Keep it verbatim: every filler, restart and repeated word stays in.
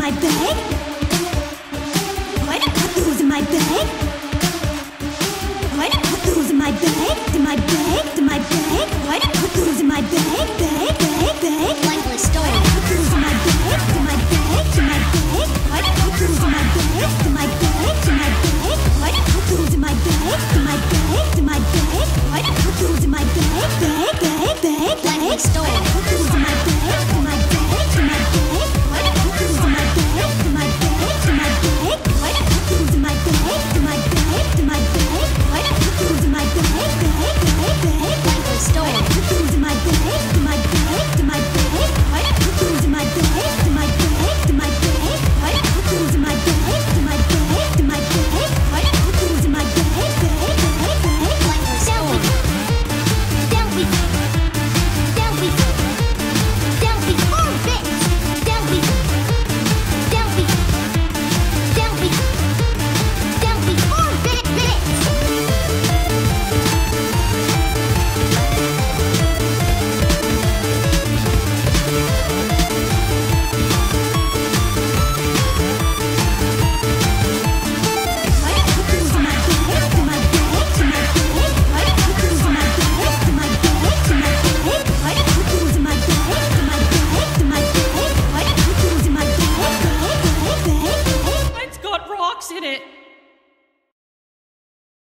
my bag? Why did I put those in my bag? Why did I put those in my bag? In my bag? In my bag? Why did I put those in my bag?